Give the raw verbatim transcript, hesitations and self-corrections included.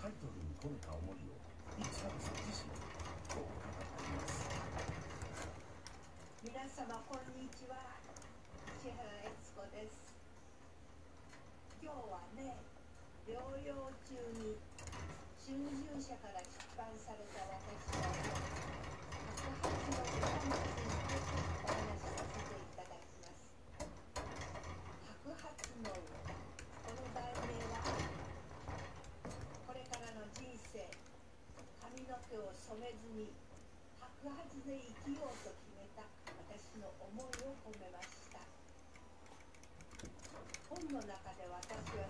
タイトルに込めた思いを市原さん自身こう語っています。 皆様こんにちは、市原悦子です。今日はね、療養中に春秋社から出版された私の白髪の歌についてお話しさせていただきます。白髪の歌、この題名はこれからの人生、髪の毛を染めずに白髪で生きようと決めた私の思いを込めました。本の中で私は